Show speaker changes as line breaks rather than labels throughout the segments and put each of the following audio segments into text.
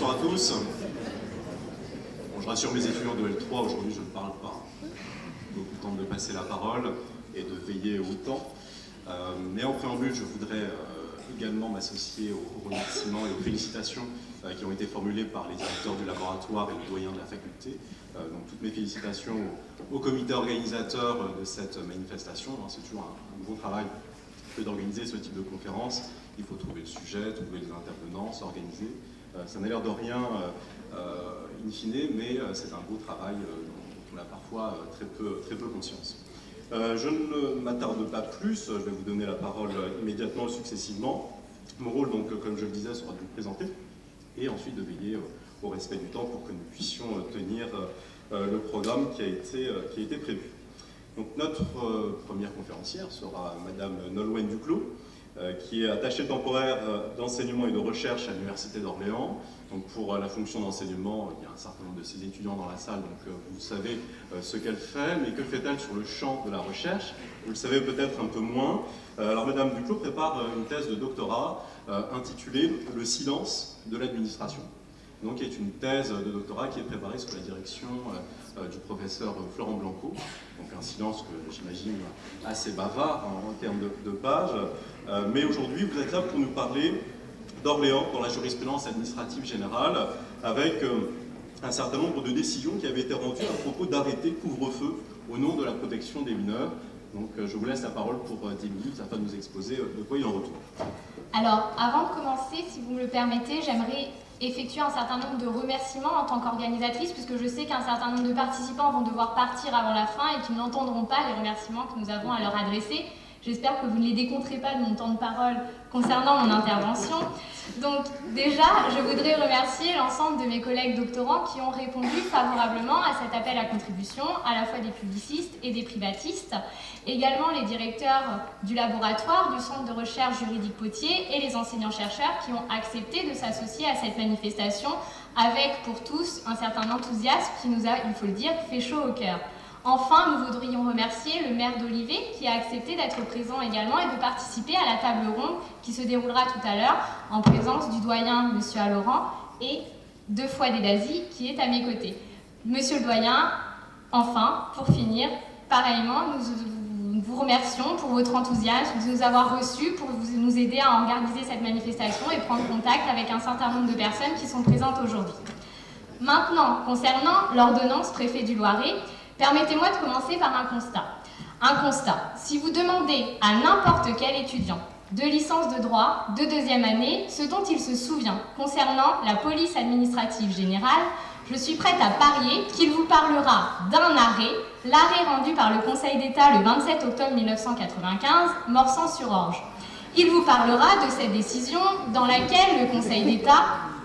bonsoir à tous. Bon, je rassure mes étudiants de L3, aujourd'hui je ne parle pas. Beaucoup de temps de passer la parole et de veiller au temps. Mais en préambule, je voudrais également m'associer aux remerciements et aux félicitations qui ont été formulées par les directeurs du laboratoire et le doyen de la faculté. Donc toutes mes félicitations au comité organisateur de cette manifestation. C'est toujours un gros travail que d'organiser ce type de conférence. Il faut trouver le sujet, trouver les intervenants, s'organiser. Ça n'a l'air de rien in fine, mais c'est un beau travail dont on a parfois très peu conscience. Je ne m'attarde pas plus, je vais vous donner la parole immédiatement successivement. Mon rôle, donc, comme je le disais, sera de vous présenter et ensuite de veiller au respect du temps pour que nous puissions tenir le programme qui a été prévu. Donc, notre première conférencière sera Madame Nolwenn Duclos, qui est attachée temporaire d'enseignement et de recherche à l'Université d'Orléans. Donc pour la fonction d'enseignement, il y a un certain nombre de ses étudiants dans la salle, donc vous savez ce qu'elle fait, mais que fait-elle sur le champ de la recherche? Vous le savez peut-être un peu moins. Alors Madame Duclos prépare une thèse de doctorat intitulée « Le silence de l'administration ». Donc qui est une thèse de doctorat qui est préparée sous la direction du professeur Florent Blanco. Donc un silence que j'imagine assez bavard en termes de pages. Mais aujourd'hui, vous êtes là pour nous parler d'Orléans dans la jurisprudence administrative générale, avec un certain nombre de décisions qui avaient été rendues à propos d'arrêtés couvre-feu au nom de la protection des mineurs. Donc je vous laisse la parole pour 10 minutes afin de nous exposer de quoi il en retourne.
Alors, avant de commencer, si vous me le permettez, j'aimerais effectuer un certain nombre de remerciements en tant qu'organisatrice, puisque je sais qu'un certain nombre de participants vont devoir partir avant la fin et qu'ils n'entendront pas les remerciements que nous avons à leur adresser. J'espère que vous ne les décompterez pas de mon temps de parole concernant mon intervention. Donc déjà, je voudrais remercier l'ensemble de mes collègues doctorants qui ont répondu favorablement à cet appel à contribution, à la fois des publicistes et des privatistes, également les directeurs du laboratoire, du centre de recherche juridique Potier et les enseignants-chercheurs qui ont accepté de s'associer à cette manifestation avec pour tous un certain enthousiasme qui nous a, il faut le dire, fait chaud au cœur. Enfin, nous voudrions remercier le maire d'Olivet qui a accepté d'être présent également et de participer à la table ronde qui se déroulera tout à l'heure en présence du doyen M. Alorand et de Fouad Dazi qui est à mes côtés. Monsieur le doyen, enfin, pour finir, pareillement, nous vous remercions pour votre enthousiasme, de nous avoir reçus pour nous aider à organiser cette manifestation et prendre contact avec un certain nombre de personnes qui sont présentes aujourd'hui. Maintenant, concernant l'ordonnance préfet du Loiret, permettez-moi de commencer par un constat. Un constat. Si vous demandez à n'importe quel étudiant de licence de droit de deuxième année ce dont il se souvient concernant la police administrative générale, je suis prête à parier qu'il vous parlera d'un arrêt, l'arrêt rendu par le Conseil d'État le 27 octobre 1995, Morsan-sur-Orge. Il vous parlera de cette décision dans laquelle le Conseil d'État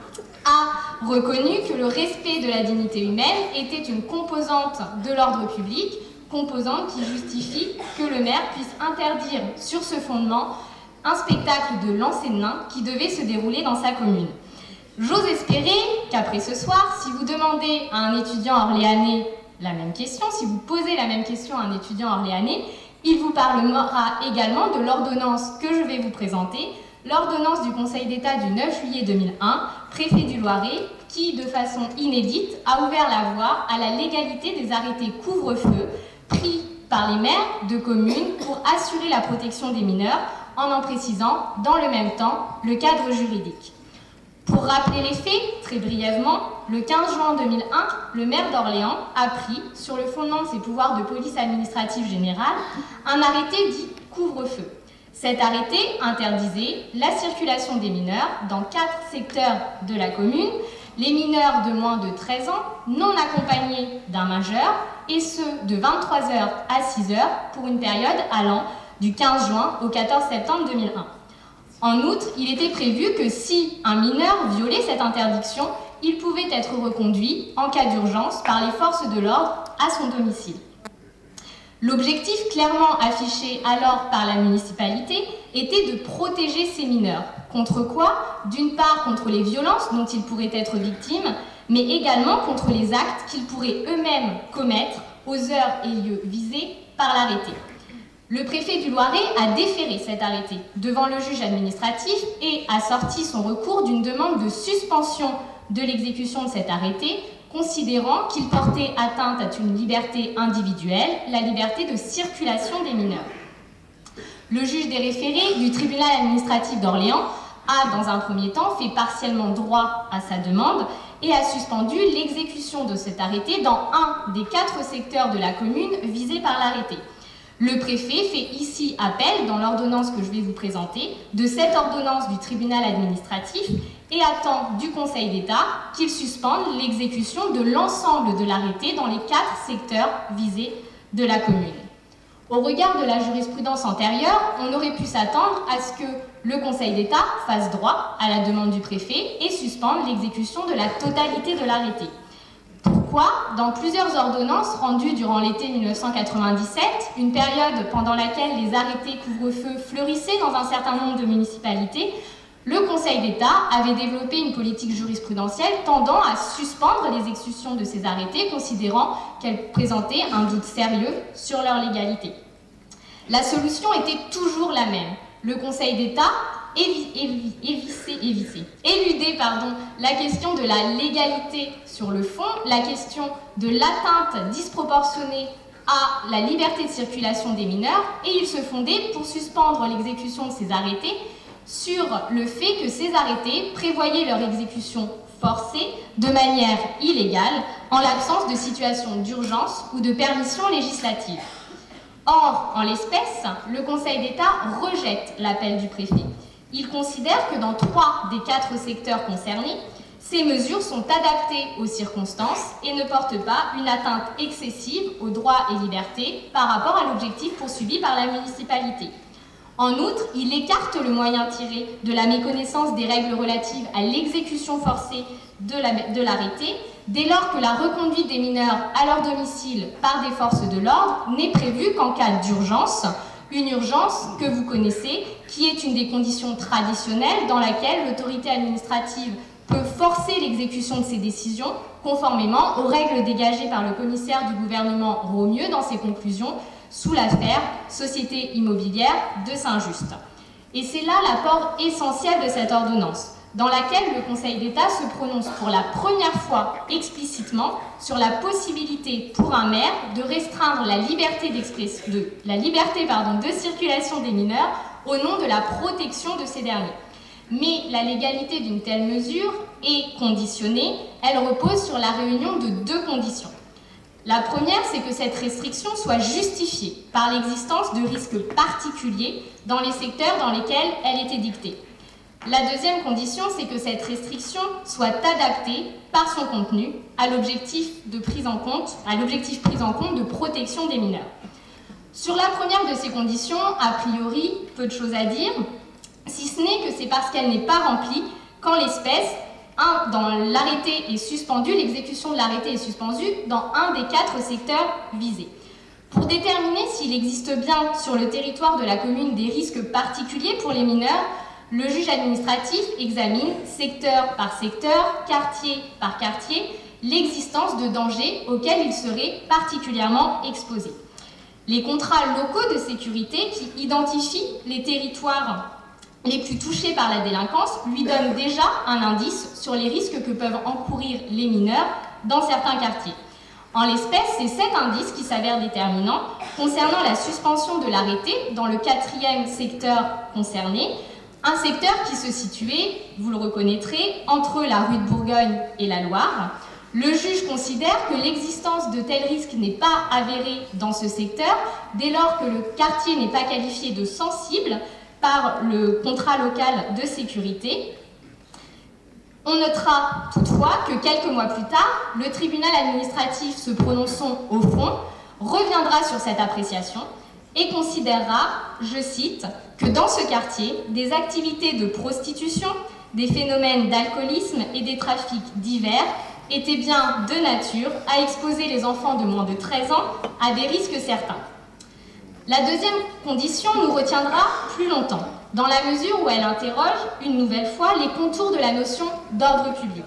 a reconnu que le respect de la dignité humaine était une composante de l'ordre public, composante qui justifie que le maire puisse interdire sur ce fondement un spectacle de lancer de nains qui devait se dérouler dans sa commune. J'ose espérer qu'après ce soir, si vous demandez à un étudiant orléanais la même question, si vous posez la même question à un étudiant orléanais, il vous parlera également de l'ordonnance que je vais vous présenter, l'ordonnance du Conseil d'État du 9 juillet 2001, préfet du Loiret, qui, de façon inédite, a ouvert la voie à la légalité des arrêtés couvre-feu pris par les maires de communes pour assurer la protection des mineurs, en précisant, dans le même temps, le cadre juridique. Pour rappeler les faits, très brièvement, le 15 juin 2001, le maire d'Orléans a pris, sur le fondement de ses pouvoirs de police administrative générale, un arrêté dit couvre-feu. Cet arrêté interdisait la circulation des mineurs dans 4 secteurs de la commune, les mineurs de moins de 13 ans, non accompagnés d'un majeur, et ceux de 23h à 6h pour une période allant du 15 juin au 14 septembre 2001. En outre, il était prévu que si un mineur violait cette interdiction, il pouvait être reconduit en cas d'urgence par les forces de l'ordre à son domicile. L'objectif clairement affiché alors par la municipalité était de protéger ces mineurs. Contre quoi? D'une part contre les violences dont ils pourraient être victimes, mais également contre les actes qu'ils pourraient eux-mêmes commettre aux heures et lieux visés par l'arrêté. Le préfet du Loiret a déféré cet arrêté devant le juge administratif et a sorti son recours d'une demande de suspension de l'exécution de cet arrêté, considérant qu'il portait atteinte à une liberté individuelle, la liberté de circulation des mineurs. Le juge des référés du tribunal administratif d'Orléans a, dans un premier temps, fait partiellement droit à sa demande et a suspendu l'exécution de cet arrêté dans un des 4 secteurs de la commune visés par l'arrêté. Le préfet fait ici appel, dans l'ordonnance que je vais vous présenter, de cette ordonnance du tribunal administratif et attend du Conseil d'État qu'il suspende l'exécution de l'ensemble de l'arrêté dans les 4 secteurs visés de la commune. Au regard de la jurisprudence antérieure, on aurait pu s'attendre à ce que le Conseil d'État fasse droit à la demande du préfet et suspende l'exécution de la totalité de l'arrêté. Pourquoi, dans plusieurs ordonnances rendues durant l'été 1997, une période pendant laquelle les arrêtés couvre-feu fleurissaient dans un certain nombre de municipalités, le Conseil d'État avait développé une politique jurisprudentielle tendant à suspendre l'exécution de ces arrêtés, considérant qu'elles présentaient un doute sérieux sur leur légalité. La solution était toujours la même. Le Conseil d'État éludait la question de la légalité sur le fond, la question de l'atteinte disproportionnée à la liberté de circulation des mineurs, et il se fondait pour suspendre l'exécution de ces arrêtés sur le fait que ces arrêtés prévoyaient leur exécution forcée de manière illégale en l'absence de situation d'urgence ou de permission législative. Or, en l'espèce, le Conseil d'État rejette l'appel du préfet. Il considère que dans 3 des 4 secteurs concernés, ces mesures sont adaptées aux circonstances et ne portent pas une atteinte excessive aux droits et libertés par rapport à l'objectif poursuivi par la municipalité. En outre, il écarte le moyen tiré de la méconnaissance des règles relatives à l'exécution forcée de l'arrêté, dès lors que la reconduite des mineurs à leur domicile par des forces de l'ordre n'est prévue qu'en cas d'urgence, une urgence que vous connaissez, qui est une des conditions traditionnelles dans laquelle l'autorité administrative peut forcer l'exécution de ses décisions, conformément aux règles dégagées par le commissaire du gouvernement Romieux dans ses conclusions sous l'affaire Société immobilière de Saint-Just. Et c'est là l'apport essentiel de cette ordonnance, dans laquelle le Conseil d'État se prononce pour la première fois explicitement sur la possibilité pour un maire de restreindre la liberté de circulation des mineurs au nom de la protection de ces derniers. Mais la légalité d'une telle mesure est conditionnée, elle repose sur la réunion de 2 conditions. La première, c'est que cette restriction soit justifiée par l'existence de risques particuliers dans les secteurs dans lesquels elle est édictée. La deuxième condition, c'est que cette restriction soit adaptée par son contenu à l'objectif pris en compte de protection des mineurs. Sur la première de ces conditions, a priori, peu de choses à dire, si ce n'est que c'est parce qu'elle n'est pas remplie qu'en l'espèce, dans l'arrêté est suspendu, l'exécution de l'arrêté est suspendue dans un des 4 secteurs visés. Pour déterminer s'il existe bien sur le territoire de la commune des risques particuliers pour les mineurs, le juge administratif examine secteur par secteur, quartier par quartier, l'existence de dangers auxquels il serait particulièrement exposé. Les contrats locaux de sécurité qui identifient les territoires les plus touchés par la délinquance lui donnent déjà un indice sur les risques que peuvent encourir les mineurs dans certains quartiers. En l'espèce, c'est cet indice qui s'avère déterminant concernant la suspension de l'arrêté dans le 4e secteur concerné, un secteur qui se situait, vous le reconnaîtrez, entre la rue de Bourgogne et la Loire. Le juge considère que l'existence de tels risques n'est pas avérée dans ce secteur, dès lors que le quartier n'est pas qualifié de sensible par le contrat local de sécurité. On notera toutefois que quelques mois plus tard, le tribunal administratif se prononçant au fond reviendra sur cette appréciation et considérera, je cite, que dans ce quartier, des activités de prostitution, des phénomènes d'alcoolisme et des trafics divers étaient bien de nature à exposer les enfants de moins de 13 ans à des risques certains. La deuxième condition nous retiendra plus longtemps, dans la mesure où elle interroge une nouvelle fois les contours de la notion d'ordre public.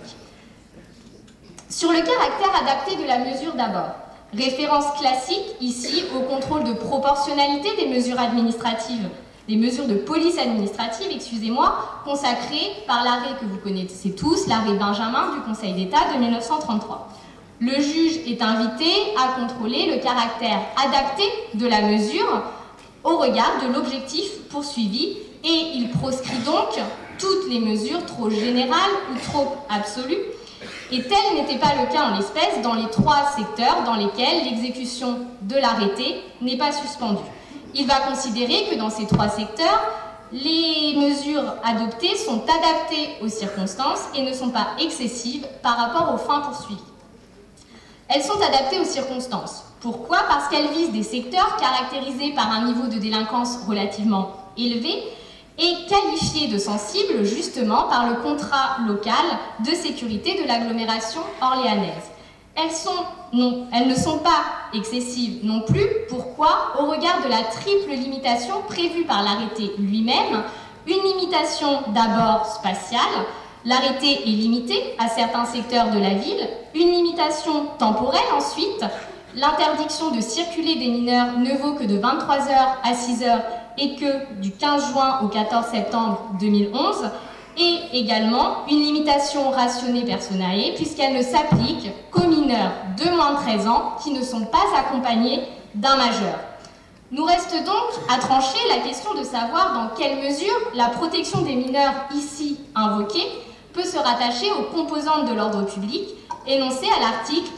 Sur le caractère adapté de la mesure d'abord, référence classique ici au contrôle de proportionnalité des mesures administratives des mesures de police administrative, excusez-moi, consacrées par l'arrêt que vous connaissez tous, l'arrêt Benjamin du Conseil d'État de 1933. Le juge est invité à contrôler le caractère adapté de la mesure au regard de l'objectif poursuivi et il proscrit donc toutes les mesures trop générales ou trop absolues. Et tel n'était pas le cas en l'espèce dans les 3 secteurs dans lesquels l'exécution de l'arrêté n'est pas suspendue. Il va considérer que dans ces 3 secteurs, les mesures adoptées sont adaptées aux circonstances et ne sont pas excessives par rapport aux fins poursuivies. Elles sont adaptées aux circonstances. Pourquoi? Parce qu'elles visent des secteurs caractérisés par un niveau de délinquance relativement élevé et qualifiés de sensibles justement par le contrat local de sécurité de l'agglomération orléanaise. Elles ne sont pas excessives non plus. Pourquoi? Au regard de la triple limitation prévue par l'arrêté lui-même, une limitation d'abord spatiale, l'arrêté est limité à certains secteurs de la ville, une limitation temporelle ensuite, l'interdiction de circuler des mineurs ne vaut que de 23h à 6h et que du 15 juin au 14 septembre 2011, et également une limitation rationnée personae puisqu'elle ne s'applique qu'aux mineurs de moins de 13 ans qui ne sont pas accompagnés d'un majeur. Nous reste donc à trancher la question de savoir dans quelle mesure la protection des mineurs ici invoquée peut se rattacher aux composantes de l'ordre public énoncées à l'article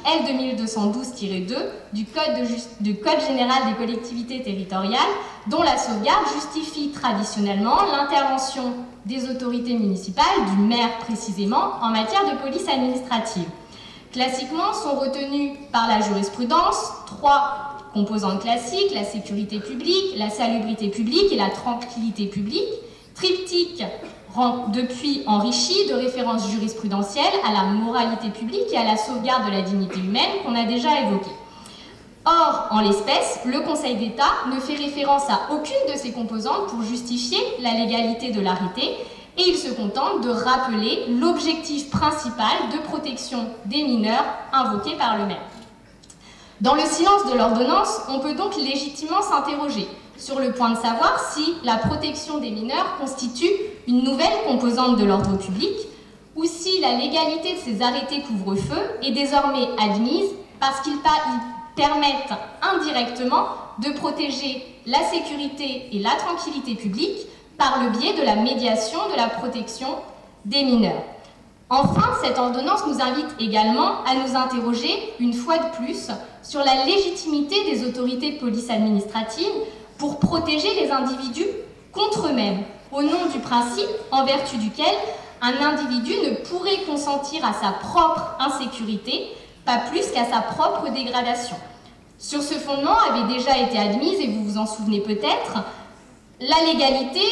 L2212-2 du Code général des collectivités territoriales, dont la sauvegarde justifie traditionnellement l'intervention des autorités municipales, du maire précisément, en matière de police administrative. Classiquement sont retenues par la jurisprudence 3 composantes classiques, la sécurité publique, la salubrité publique et la tranquillité publique, triptyque depuis enrichi de références jurisprudentielles à la moralité publique et à la sauvegarde de la dignité humaine qu'on a déjà évoquées. Or, en l'espèce, le Conseil d'État ne fait référence à aucune de ces composantes pour justifier la légalité de l'arrêté et il se contente de rappeler l'objectif principal de protection des mineurs invoqué par le maire. Dans le silence de l'ordonnance, on peut donc légitimement s'interroger sur le point de savoir si la protection des mineurs constitue une nouvelle composante de l'ordre public ou si la légalité de ces arrêtés couvre-feu est désormais admise parce qu'ils permettent indirectement de protéger la sécurité et la tranquillité publique par le biais de la médiation de la protection des mineurs. Enfin, cette ordonnance nous invite également à nous interroger, une fois de plus, sur la légitimité des autorités de police administrative pour protéger les individus contre eux-mêmes, au nom du principe en vertu duquel un individu ne pourrait consentir à sa propre insécurité, pas plus qu'à sa propre dégradation. Sur ce fondement avait déjà été admise, et vous vous en souvenez peut-être, la légalité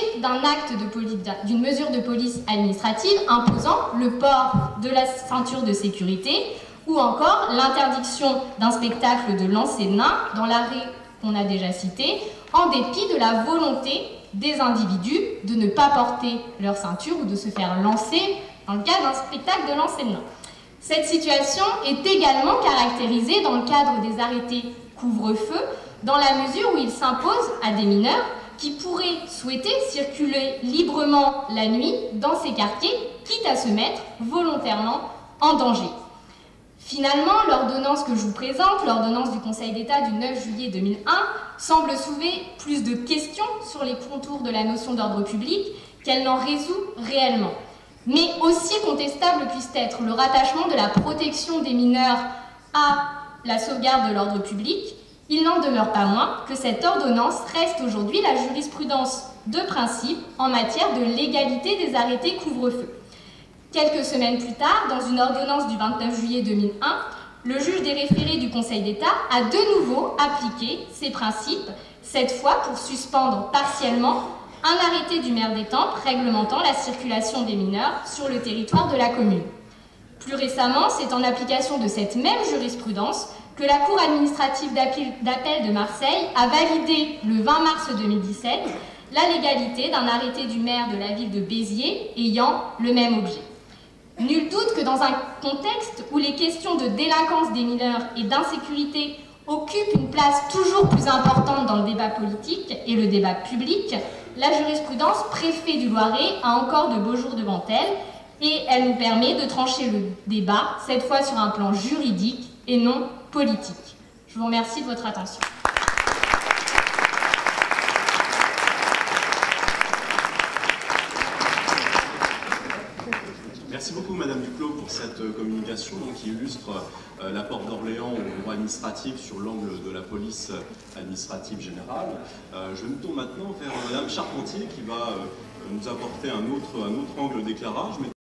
d'une mesure de police administrative imposant le port de la ceinture de sécurité ou encore l'interdiction d'un spectacle de lancer de nains dans l'arrêt qu'on a déjà cité, en dépit de la volonté des individus de ne pas porter leur ceinture ou de se faire lancer dans le cadre d'un spectacle de lancer de nains. Cette situation est également caractérisée dans le cadre des arrêtés couvre-feu, dans la mesure où il s'impose à des mineurs qui pourraient souhaiter circuler librement la nuit dans ces quartiers, quitte à se mettre volontairement en danger. Finalement, l'ordonnance que je vous présente, l'ordonnance du Conseil d'État du 9 juillet 2001, semble soulever plus de questions sur les contours de la notion d'ordre public qu'elle n'en résout réellement. Mais aussi contestable puisse être le rattachement de la protection des mineurs à la sauvegarde de l'ordre public, il n'en demeure pas moins que cette ordonnance reste aujourd'hui la jurisprudence de principe en matière de légalité des arrêtés couvre-feu. Quelques semaines plus tard, dans une ordonnance du 29 juillet 2001, le juge des référés du Conseil d'État a de nouveau appliqué ces principes, cette fois pour suspendre partiellement un arrêté du maire d'Étampes réglementant la circulation des mineurs sur le territoire de la commune. Plus récemment, c'est en application de cette même jurisprudence que la Cour administrative d'appel de Marseille a validé le 20 mars 2017 la légalité d'un arrêté du maire de la ville de Béziers ayant le même objet. Nul doute que dans un contexte où les questions de délinquance des mineurs et d'insécurité occupent une place toujours plus importante dans le débat politique et le débat public, La jurisprudence préfet du Loiret a encore de beaux jours devant elle et elle nous permet de trancher le débat, cette fois sur un plan juridique et non politique. Je vous remercie de votre attention.
Merci beaucoup Madame Duclos pour cette communication qui illustre l'apport d'Orléans au droit administratif sur l'angle de la police administrative générale. Je me tourne maintenant vers Madame Charpentier qui va nous apporter un autre angle d'éclairage.